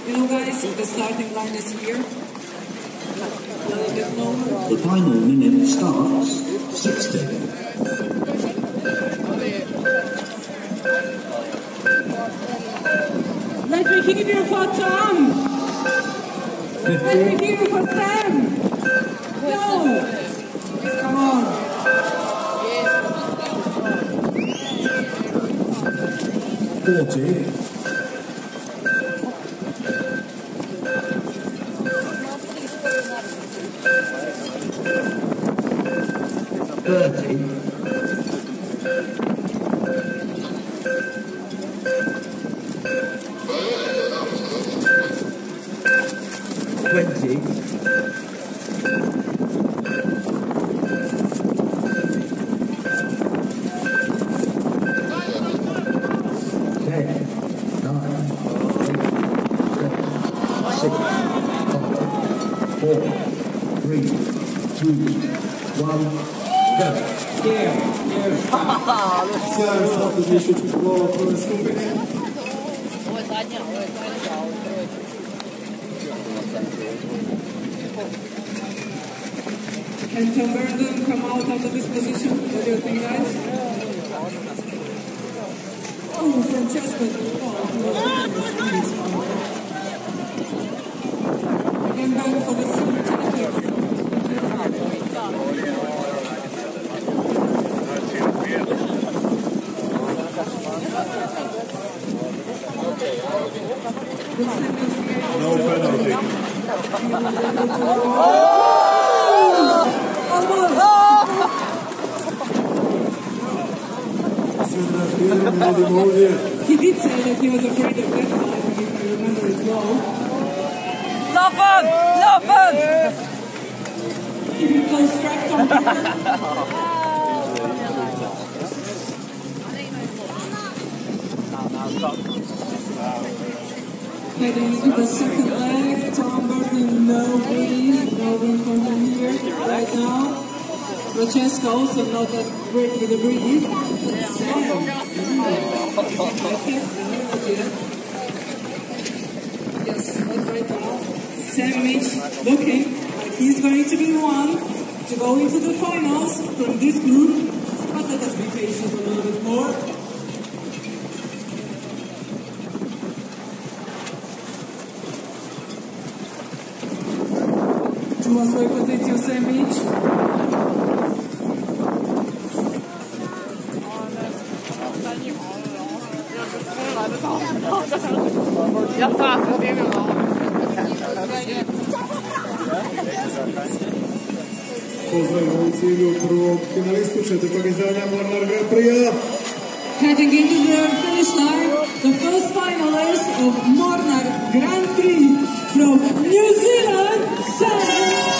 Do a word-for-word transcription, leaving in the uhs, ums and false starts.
You know, guys, the starting line is here. A little bit longer. The final minute starts sixty. Let me hear you for Tom. Let me hear you for Sam. No. Come on. Forty. Thirty. Twenty. Ten. Nine. Eight. Seven. Six. Five. Four. Three. Two. One. Go. Here. Here. Сейчас надо еще чуть голову наступить. Can Tom Burden come out of this position? What do you think, guys? Oh, Francesco. Oh, again, back for the silver jacket. No penalty. He did say that he was afraid of that time, if I remember it well. Laufen! Laufen! If you go straight on here. Heading into the second leg, Tom Burden, no breeze, no room for him here right now. Francesco also not that great with the breeze. Sam. Yes, that's right now. Sam Mitch looking like he's going to be one to go into the finals from this group. But let us be patient a little bit more. Czuła swoją pozycję Semic. Ja fasen, det är nog bra. Pozdravljamo cilju prvog finalistu četvrtog izdanja Mornar Grand Prix. Heading into the finish line, the first finalist of Mornar Grand Prix from New Zealand, Sam